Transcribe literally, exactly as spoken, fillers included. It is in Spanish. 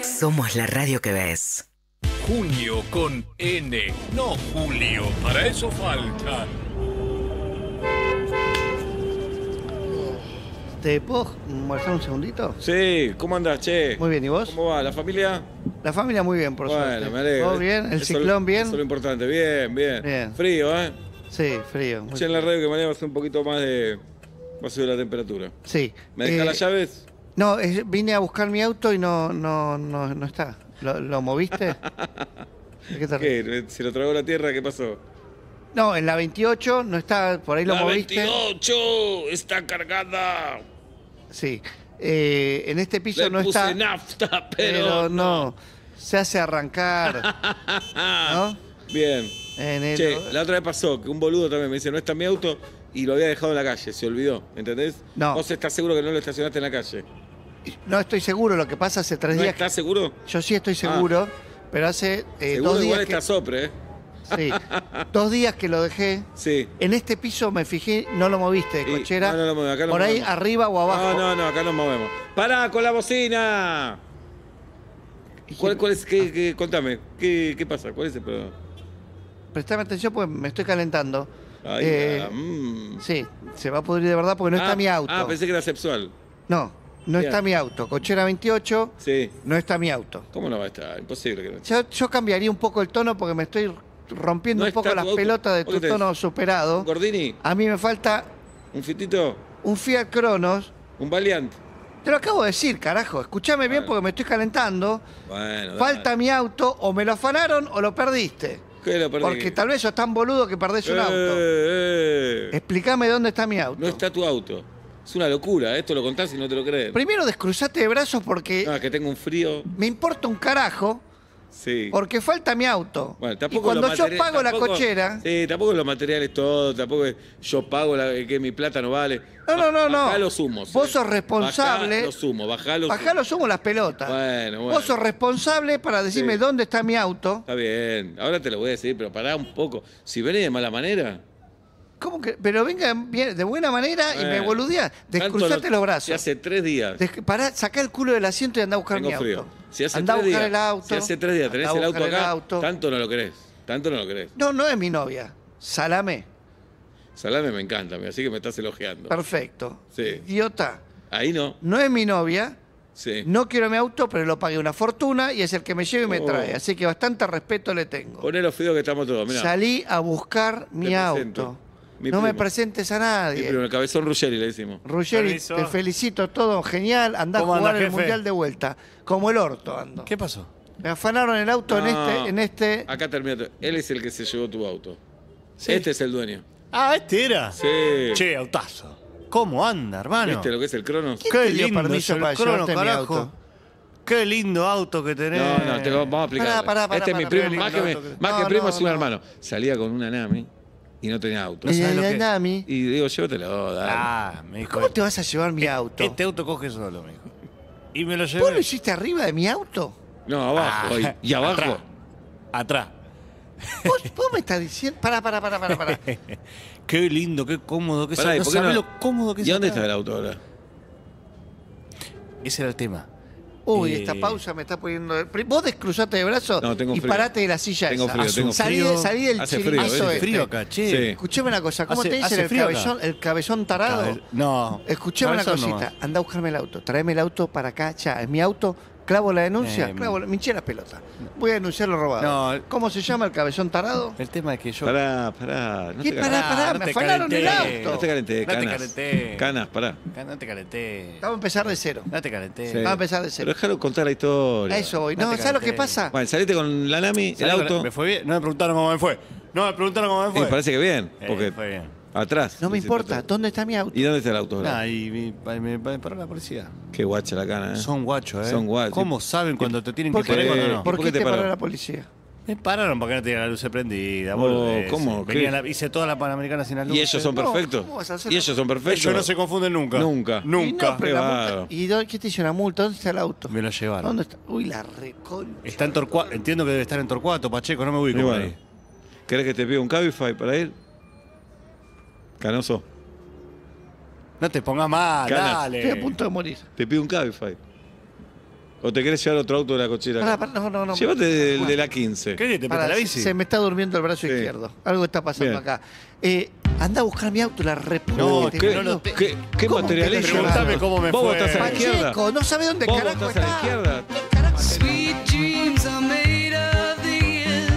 Somos la radio que ves. Junio con N, no Julio. Para eso falta. ¿Te puedo molestar un segundito? Sí, ¿cómo andás, che? Muy bien, ¿y vos? ¿Cómo va? ¿La familia? La familia muy bien, por bueno, suerte. me alegro. ¿Todo bien? ¿El Eso- ciclón bien? Eso es lo importante. Bien, bien. Bien. Frío, ¿eh? Sí, frío. muy Che, en la frío. radio que mañana va a ser un poquito más de... Va a subir la temperatura. Sí. ¿Me dejás Eh, las llaves? No, es- vine a buscar mi auto y no, no, no, no está. ¿Lo, lo moviste? ¿De qué te ríes? ¿Qué? ¿Se lo tragó la tierra? ¿Qué pasó? No, en la veintiocho no está, por ahí lo ¡La moviste. veintiocho! ¡Está cargada! Sí. Eh, en este piso Le no puse está. nafta, Pero pero... no. Se hace arrancar. ¿No? Bien. En el- Che, la otra vez pasó que un boludo también me dice, no está mi auto, y lo había dejado en la calle, se olvidó, ¿entendés? No. Vos estás seguro que no lo estacionaste en la calle. No estoy seguro, lo que pasa hace tres ¿No días. estás seguro? que- Yo sí estoy seguro, pero hace eh, seguro dos días. igual que- está sopre, ¿eh? Sí, dos días que lo dejé. Sí. En este piso me fijé, no lo moviste de Sí. cochera. No, no lo movemos, acá lo por ahí movemos. arriba o abajo. No, no, no, acá nos movemos. ¡Pará con la bocina! Y ¿Cuál, que- cuál es? Qué, qué- contame, ¿qué, ¿qué pasa? ¿Cuál es el problema? Prestame atención porque me estoy calentando. Ahí, Eh, ah, mm. Sí, se va a pudrir de verdad porque no está Ah, mi auto. Ah, pensé que era sexual. No, no Bien. está mi auto. Cochera veintiocho, Sí. no está mi auto. ¿Cómo no va a estar? Imposible que no. Yo, yo cambiaría un poco el tono porque me estoy rompiendo No un poco está las tu auto. pelotas de ¿Vos tu qué tenés? tono superado. ¿Un Gordini? A mí me falta ¿Un fitito? un Fiat Cronos. ¿Un Valiant? Te lo acabo de decir, carajo. Escúchame bien Bueno. porque me estoy calentando. Bueno, Falta dale. mi auto, o me lo afanaron o lo perdiste. ¿Qué lo perdí? Porque tal vez sos tan boludo que perdés un Eh, auto. eh. Explícame dónde está mi auto. No está tu auto. Es una locura, esto lo contás y no te lo crees. Primero descruzate de brazos porque Ah, que tengo un frío. me importa un carajo, Sí. porque falta mi auto. Bueno, y tampoco cuando los yo materiales- pago la tampoco- cochera... Sí, tampoco los materiales todos, tampoco es yo pago la, que mi plata no vale. No, no, no, no. Bajá los humos. Vos eh. sos responsable. Bajá los humos, bajá los Bajá los humos las pelotas. Bueno, bueno. Vos sos responsable para decirme Sí. dónde está mi auto. Está bien, ahora te lo voy a decir, pero pará un poco. Si venís de mala manera... ¿Cómo que? Pero venga bien, de buena manera y me Bueno, boludeás. tanto Descruzate lo- los brazos. Si hace tres días Des- Pará, sacá el culo del asiento y andá a buscar tengo mi frío. auto. Si hace Andá a tres buscar días, el auto. si hace tres días tenés andá a el auto buscar acá, el auto. tanto no lo crees. Tanto no lo crees. No, no es mi novia. Salame. Salame me encanta, mira, así que me estás elogiando. Perfecto. Sí. Idiota. Ahí no. No es mi novia. Sí. No quiero mi auto, pero lo pagué una fortuna y es el que me lleva y me Oh. trae. Así que bastante respeto le tengo. Poné los fideos que estamos todos, mirá. Salí a buscar mi Te auto. presento. Mi no me primo. presentes a Sí, nadie. pero el cabezón Ruggeri le decimos. Ruggeri, Permiso. te felicito, todo genial. Andá a ¿Cómo jugar anda, el jefe? mundial de vuelta. Como el orto ando. ¿Qué pasó? Me afanaron el auto en No. este, en este. Acá termina todo. Él es el que se llevó tu auto. Sí. Este es el dueño. Ah, este era. Sí. Che, autazo. ¿Cómo anda, hermano? ¿Viste lo que es el Cronos? ¿Quién Qué te dio lindo permiso es el para Crono, llevarte mi carajo. auto? Qué lindo auto que tenés. No, no, te lo vamos a explicar. Pará, pará, pará, este es mi pará, primo, pará, más, pará, que, mi- pará. más No, que primo no, es un no. hermano. Salía con una Nami y no tenía auto. No sabés lo Eh, que- Nami, Y digo, llévatelo, dale. Ah, me dijo. ¿cómo te vas a llevar mi auto? Este auto coge solo, me dijo. Y me lo ¿Vos lo llevé. hiciste arriba de mi auto? No, abajo. Ah, y, y abajo. Atrás. Atrás. ¿Vos, vos me estás diciendo? Pará, pará, pará, pará, pará. Qué lindo, qué cómodo que es. Pará, ¿y No por qué sabés no- lo cómodo que es. ¿Y dónde acá. está el auto ahora? Ese era el tema. Uy, Eh, esta pausa me está poniendo. Vos descruzate de brazos No, tengo y frío. parate de la silla Tengo esa. frío, Hace tengo un salí, frío. de- salí del Hace frío, chiripazo ¿viste? este. Frío acá, che. Sí. Escuchame una cosa, ¿cómo Hace- te hace dicen el frío acá. cabezón, el cabezón tarado? Cabe- No. Escuchame una Cabezón cosita, nomás. anda a buscarme el auto, tráeme el auto para acá, ya, es mi auto, clavo la denuncia, Eh, clavo, la- me hinché las pelotas. Voy a denunciar lo robado. No. ¿Cómo se llama el cabezón tarado? El tema es que yo. Pará, pará. No ¿Qué te pará, calentés. pará? no Me te afanaron el calenté. auto. No te calentés, No te canas. calenté. Canas, pará. No te calenté. Vamos a empezar de cero. No te calenté. Sí. Vamos a empezar de Pero cero. déjalo contar la historia. A eso voy. No No, te ¿sabes lo que calenté. pasa? Bueno, saliste con la Nami, el ¿Sabés lo que- auto. ¿Me fue bien? No me preguntaron cómo me fue. No me preguntaron cómo me Y fue. parece que bien, Eh, porque fue bien. atrás. No me hiciste importa, todo. ¿dónde está mi auto? ¿Y dónde está el auto ahora? Ah, y me, me- me paró la policía. Qué guacha la cana, ¿eh? Son guachos, ¿eh? Son guachos. ¿Cómo saben cuando te tienen ¿Por que qué, parar y Eh, cuando no? ¿Por ¿y por qué qué te te paró paró? la policía? Me pararon porque no tenía la luz prendida. Oh, boludeces. ¿cómo? Venía ¿Qué? la- hice toda la Panamericana sin la luz. ¿Y ellos son No, perfectos? ¿cómo vas a hacer ¿Y eso? ellos son perfectos? Ellos no se confunden nunca. Nunca. Y Nunca. no, pero Qué la multa- bárbaro. ¿Y dónde- qué te hizo la multa? ¿Dónde está el auto? Me lo llevaron. ¿Dónde está? Uy, la reconcha. Está en Torcuato. Entiendo que debe estar en Torcuato, Pacheco. No me ubico Y por bueno, ahí. ¿querés que te pida un Cabify para ir? Canoso, No te pongas mal, Canas. dale. Estoy a punto de morir. te pido un Cabify. ¿O te querés llevar otro auto de la cochera? Pará, pará, no, no, no. Llévate el de la quince. ¿Qué? ¿Te Pará, presta la bici? se me está durmiendo el brazo Sí. izquierdo. Algo está pasando Bien. acá. Eh, anda a buscar mi auto, la reputa. No, que que te no lo parió. ¿Qué, qué ¿Cómo te materialista? lo Preguntame llevaron? cómo me ¿Vos fue. estás a la izquierda? Pacheco, no sabe dónde ¿Vos carajo estás a la está. izquierda? ¿Qué carajo te-